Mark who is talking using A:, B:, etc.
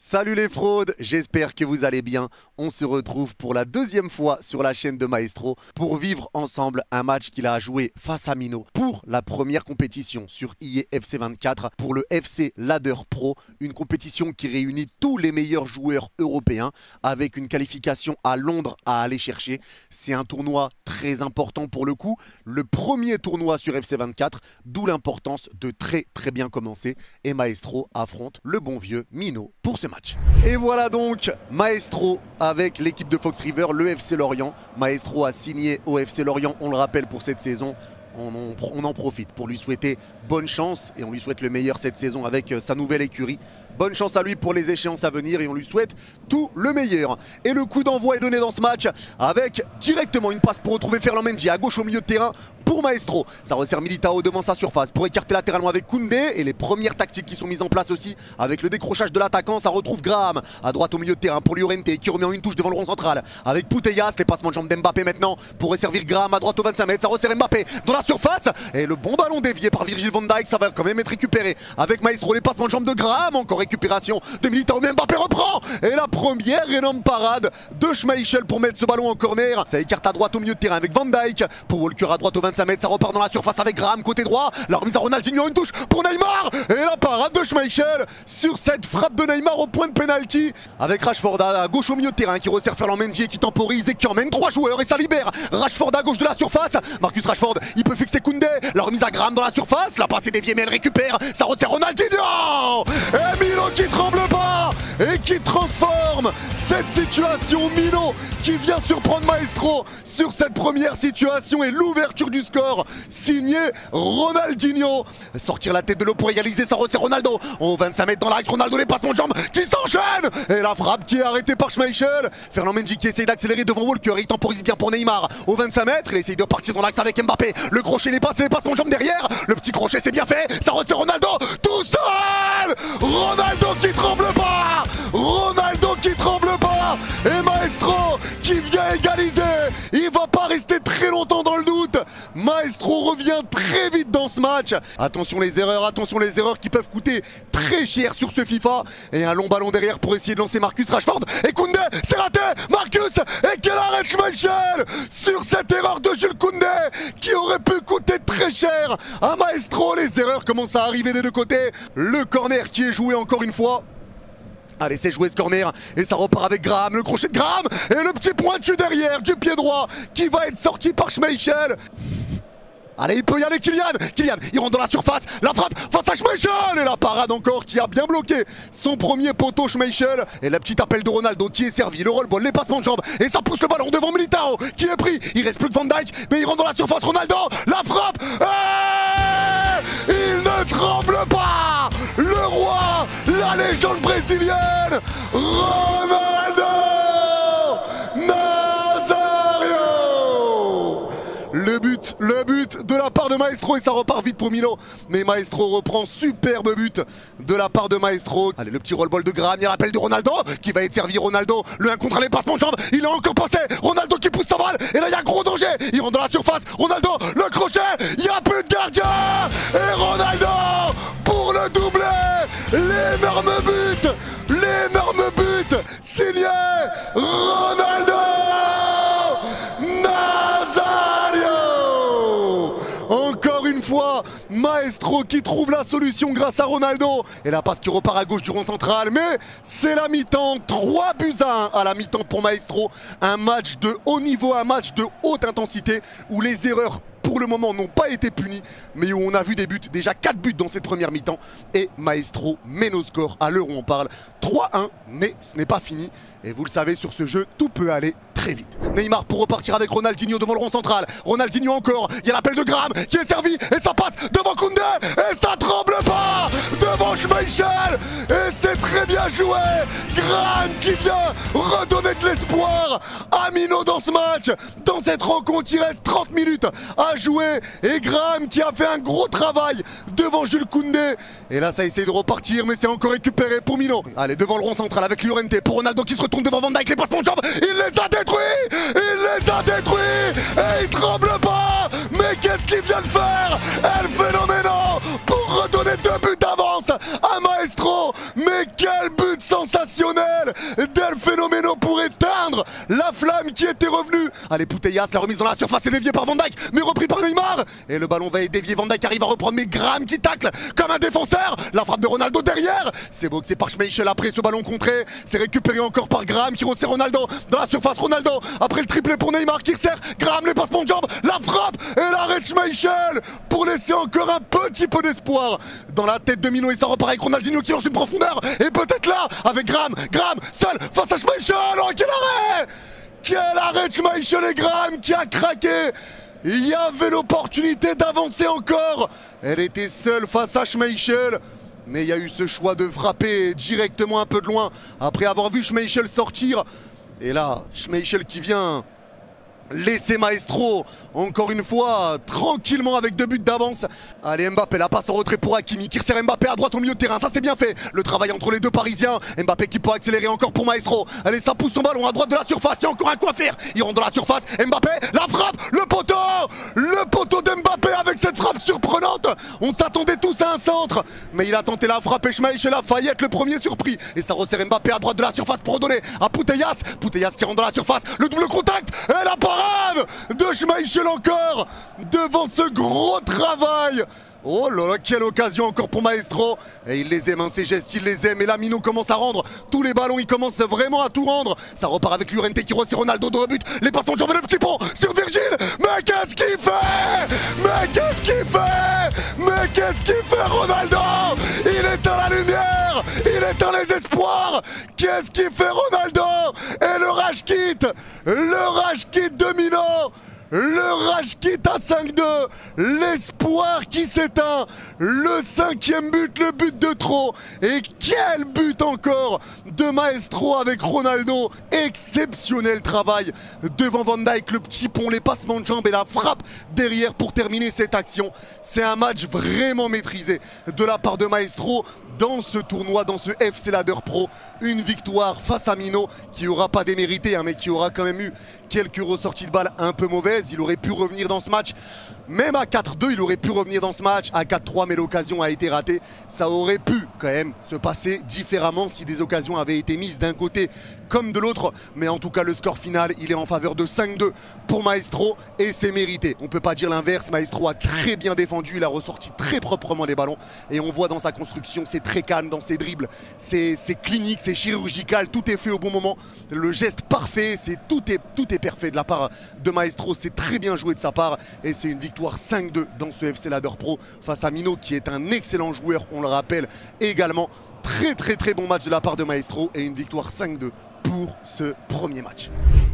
A: Salut les fraudes, j'espère que vous allez bien. On se retrouve pour la deuxième fois sur la chaîne de Maestro pour vivre ensemble un match qu'il a joué face à Mino pour la première compétition sur EA FC 24 pour le FC Ladder Pro, une compétition qui réunit tous les meilleurs joueurs européens avec une qualification à Londres à aller chercher. C'est un tournoi très important pour le coup, le premier tournoi sur FC 24, d'où l'importance de très bien commencer et Maestro affronte le bon vieux Mino pour ce match. Et voilà donc Maestro avec l'équipe de Fox River, le FC Lorient. Maestro a signé au FC Lorient, on le rappelle, pour cette saison. On en profite pour lui souhaiter bonne chance et on lui souhaite le meilleur cette saison avec sa nouvelle écurie. Bonne chance à lui pour les échéances à venir et on lui souhaite tout le meilleur. Et le coup d'envoi est donné dans ce match avec directement une passe pour retrouver Ferland Mendy à gauche au milieu de terrain pour Maestro. Ça resserre Militao devant sa surface pour écarter latéralement avec Koundé et les premières tactiques qui sont mises en place aussi avec le décrochage de l'attaquant. Ça retrouve Graham à droite au milieu de terrain pour Llorente qui remet en une touche devant le rond central avec Putellas. Les passements de jambes d'Mbappé maintenant pour resservir Graham à droite au 25 mètres. Ça resserre Mbappé dans la surface et le bon ballon dévié par Virgil van Dijk. Ça va quand même être récupéré avec Maestro. Les passements de jambes de Graham, encore récupération de Militao, mais Mbappé reprend et la première énorme parade de Schmeichel pour mettre ce ballon en corner. Ça écarte à droite au milieu de terrain avec Van Dijk pour Walker à droite au 25 mètres. Ça repart dans la surface avec Graham côté droit. La remise à Ronaldinho, une touche pour Neymar et la parade de Schmeichel sur cette frappe de Neymar au point de pénalty avec Rashford à gauche au milieu de terrain qui resserre Ferland Mendy et qui temporise et qui emmène 3 joueurs et ça libère Rashford à gauche de la surface. Marcus Rashford, il peut fixer Koundé. La remise à Graham dans la surface. La passe est déviée mais elle récupère. Ça resserre Ronaldinho et Mino qui tremble pas et qui transforme cette situation. Mino qui vient surprendre Maestro sur cette première situation et l'ouverture du score signé Ronaldinho. Sortir la tête de l'eau pour égaliser, ça resserre Ronaldo au 25 mètres dans l'axe. Ronaldo, les passements de jambes qui s'enchaînent et la frappe qui est arrêtée par Schmeichel. Ferland Mendy qui essaye d'accélérer devant Walker, il temporise bien pour Neymar au 25 mètres. Il essaye de partir dans l'axe avec Mbappé. Le crochet, les passements de jambes derrière. Le petit crochet, c'est bien fait. Ça resserre Ronaldo tout seul. Ronaldo qui tremble pas. Ronaldo qui tremble pas. Et Maestro qui vient égaliser. Il va pas rester très longtemps dans le doute. Maestro revient très vite dans ce match. Attention les erreurs qui peuvent coûter très cher sur ce FIFA. Et un long ballon derrière pour essayer de lancer Marcus Rashford. Et Koundé, c'est raté. Marcus, et quel arrêt Schmeichel sur cette erreur de Jules Koundé qui aurait pu coûter très cher à Maestro. Les erreurs commencent à arriver des deux côtés. Le corner qui est joué encore une fois. Allez, c'est joué ce corner et ça repart avec Graham, le crochet de Graham et le petit pointu derrière du pied droit qui va être sorti par Schmeichel. Allez, il peut y aller Kylian, il rentre dans la surface, la frappe face à Schmeichel et la parade encore qui a bien bloqué son premier poteau Schmeichel. Et la petite appel de Ronaldo qui est servi, le roll-ball, les passements de jambes et ça pousse le ballon devant Militao qui est pris. Il reste plus que Van Dijk mais il rentre dans la surface, Ronaldo, la frappe et il ne tremble pas. Le roi, la légende brésilienne, Ronaldo Nazario. Le but de la part de Maestro et ça repart vite pour Mino. Mais Maestro reprend, superbe but de la part de Maestro. Allez, le petit roll-ball de Graham, il y a l'appel de Ronaldo qui va être servi. Ronaldo, le 1 contre les passements de jambes, il est encore passé. Ronaldo qui pousse sa balle et là il y a gros danger. Il rentre dans la surface, Ronaldo, le crochet, il n'y a plus de gardien. Et Ronaldo pour le doublé. L'énorme but signé Ronaldo Nazario. Encore une fois, Maestro qui trouve la solution grâce à Ronaldo. Et la passe qui repart à gauche du rond central. Mais c'est la mi-temps. 3-1 à la mi-temps pour Maestro. Un match de haut niveau, un match de haute intensité où les erreurs pour le moment n'ont pas été punies, mais où on a vu des buts, déjà 4 buts dans cette première mi-temps. Et Maestro mène au score à l'heure où on parle. 3-1, mais ce n'est pas fini. Et vous le savez, sur ce jeu, tout peut aller très vite. Neymar pour repartir avec Ronaldinho devant le rond central. Ronaldinho encore, il y a l'appel de Graham qui est servi et ça passe devant Koundé et ça tremble pas devant Schmeichel et c'est très bien joué. Graham qui vient redonner de l'espoir à Mino dans ce match. Dans cette rencontre, il reste 30 minutes à jouer et Graham qui a fait un gros travail devant Jules Koundé. Et là, ça essaye de repartir, mais c'est encore récupéré pour Mino. Allez, devant le rond central avec Llorente pour Ronaldo qui se retourne devant Van Dijk, les passements de jambes, il les a détruits. Et il tremble pas. Mais qu'est-ce qu'il vient de faire? El Phénoménal pour redonner 2 buts d'avance à Maestro. Mais Quel but sensationnel d'El Fenomeno pour éteindre la flamme qui était revenue. Allez, Putellas, la remise dans la surface est déviée par Van Dijk, mais repris par Neymar. Et le ballon va être dévié, Van Dijk arrive à reprendre, mais Graham qui tacle comme un défenseur. La frappe de Ronaldo derrière. C'est beau que c'est par Schmeichel après ce ballon contré. C'est récupéré encore par Graham qui resserre Ronaldo dans la surface. Ronaldo après le triplé pour Neymar qui resserre. Graham les passements de jambes, la frappe et l'arrêt de Schmeichel pour laisser encore un petit peu d'espoir dans la tête de Mino. Et ça repart avec Ronaldinho qui lance une profondeur. Et peut-être là avec Graham seul face à Schmeichel. Oh, quel arrêt! Quel arrêt de Schmeichel et Graham qui a craqué. Il y avait l'opportunité d'avancer encore. Elle était seule face à Schmeichel. Mais il y a eu ce choix de frapper directement un peu de loin après avoir vu Schmeichel sortir. Et là, Schmeichel qui vient laisser Maestro, encore une fois, tranquillement avec 2 buts d'avance. Allez, Mbappé, la passe en retrait pour Hakimi, qui resserre Mbappé à droite au milieu de terrain. Ça, c'est bien fait. Le travail entre les deux Parisiens. Mbappé qui peut accélérer encore pour Maestro. Allez, ça pousse son ballon à droite de la surface. Il y a encore un coup à faire. Il rentre dans la surface. Mbappé, la frappe, le poteau. Le poteau d'Mbappé avec cette frappe surprenante. On s'attendait tous à un centre. Mais il a tenté la frappe et Schmeichel a failli être le premier surpris. Et ça resserre Mbappé à droite de la surface pour redonner à Putellas. Putellas qui rentre dans la surface. Le double contact. Et la parade de Schmeichel encore devant ce gros travail. Oh là là, quelle occasion encore pour Maestro. Et il les aime, hein, ces gestes, il les aime. Et là, Mino commence à rendre tous les ballons, il commence vraiment à tout rendre. Ça repart avec Llorente qui resserre Ronaldo de rebut. Les passements de jambes, le petit pont sur Virgil. Mais qu'est-ce qu'il fait? Mais qu'est-ce qu'il fait? Mais qu'est-ce qu'il fait, Ronaldo? Il éteint la lumière, il éteint les espoirs. Qu'est-ce qu'il fait, Ronaldo? Et le rage kit de Mino. Le rage kit à 5-2, l'espoir qui s'éteint, le 5e but, le but de trop. Et quel but encore de Maestro avec Ronaldo. Exceptionnel travail devant Van Dijk, le petit pont, les passements de jambes et la frappe derrière pour terminer cette action. C'est un match vraiment maîtrisé de la part de Maestro dans ce tournoi, dans ce FC Ladder Pro. Une victoire face à Mino qui n'aura pas démérité, hein, mais qui aura quand même eu quelques ressorties de balles un peu mauvaises. Il aurait pu revenir dans ce match. Même à 4-2, il aurait pu revenir dans ce match. À 4-3, mais l'occasion a été ratée. Ça aurait pu quand même se passer différemment si des occasions avaient été mises d'un côté comme de l'autre. Mais en tout cas, le score final, il est en faveur de 5-2 pour Maestro. Et c'est mérité. On ne peut pas dire l'inverse. Maestro a très bien défendu. Il a ressorti très proprement les ballons. Et on voit dans sa construction, c'est très calme dans ses dribbles. C'est clinique, c'est chirurgical. Tout est fait au bon moment. Le geste parfait, tout est parfait de la part de Maestro. C'est très bien joué de sa part. Et c'est une victoire 5-2 dans ce FC Ladder Pro face à Mino qui est un excellent joueur, on le rappelle également. Très bon match de la part de Maestro et une victoire 5-2 pour ce premier match.